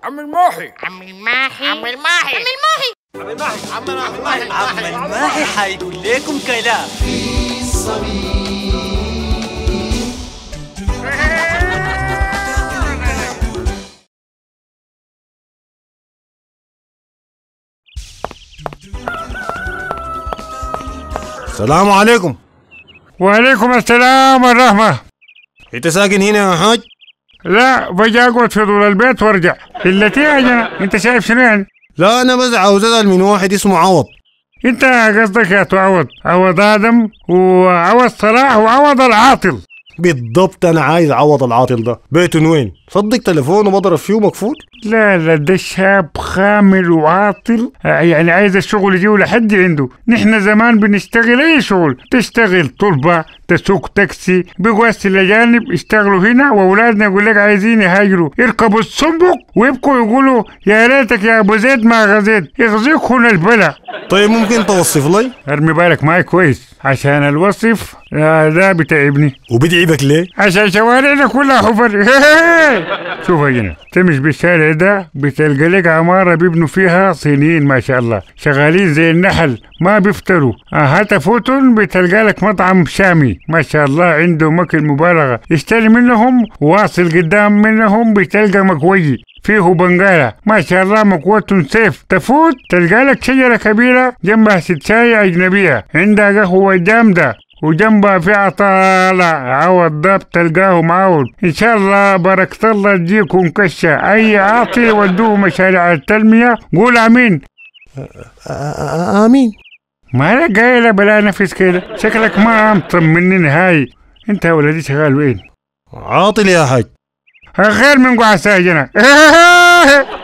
عم الماحي عم الماحي عم الماحي عم الماحي عم الماحي عم الماحي عم الماحي حيقول لكم كلام في الصميم. السلام عليكم. وعليكم السلام والرحمة. انت ساكن هنا يا حاج؟ لا بجي اقعد في دور البيت وارجع. الا تيجي انت شايف شنو يعني؟ لا انا بس عاوز اسال من واحد اسمه عوض. انت قصدك يا عوض؟ عوض ادم وعوض صلاح وعوض العاطل. بالضبط انا عايز عوض العاطل ده. بيته وين؟ صدق تليفونه بضرب فيه مقفول. لا ده شاب خامل وعاطل، يعني عايز الشغل يجيه لحد عنده. نحن زمان بنشتغل اي شغل، تشتغل طلبة، تسوق تاكسي، بيقوس الاجانب يشتغلوا هنا، واولادنا يقول لك عايزين يهاجروا يركبوا السنبق ويبقوا يقولوا يا ريتك يا ابو زيد ما غزيت، يغزيك هنا البلا. طيب ممكن توصف لي؟ ارمي بالك معي كويس عشان الوصف ده بتعبني. وبتعبك ليه؟ عشان شوارعنا كلها حفر. شوف هنا تمشي بالشارع ده بتلقى لك عمارة بيبنوا فيها صينيين ما شاء الله، شغالين زي النحل ما بيفتروا. هتفوتن بتلقى لك مطعم شامي ما شاء الله عنده مكل مبالغة، اشتري منهم واصل قدام منهم بتلقى مكوي فيه بنقالة ما شاء الله مكوتهم سيف. تفوت تلقى لك شجرة كبيرة جنبها ستاية أجنبية عندها قهوة جامدة وجنبها في عطالة. عوض ده بتلقاه معاون ان شاء الله بركة الله تجيكم كشة. اي عاطل ودوه مشاريع التنمية قول امين. امين. مالك قايلة بلا نفس كده؟ شكلك ما مطمني نهاي. انت يا ولدي شغال وين؟ عاطل يا حاج. خير من قعساجنا.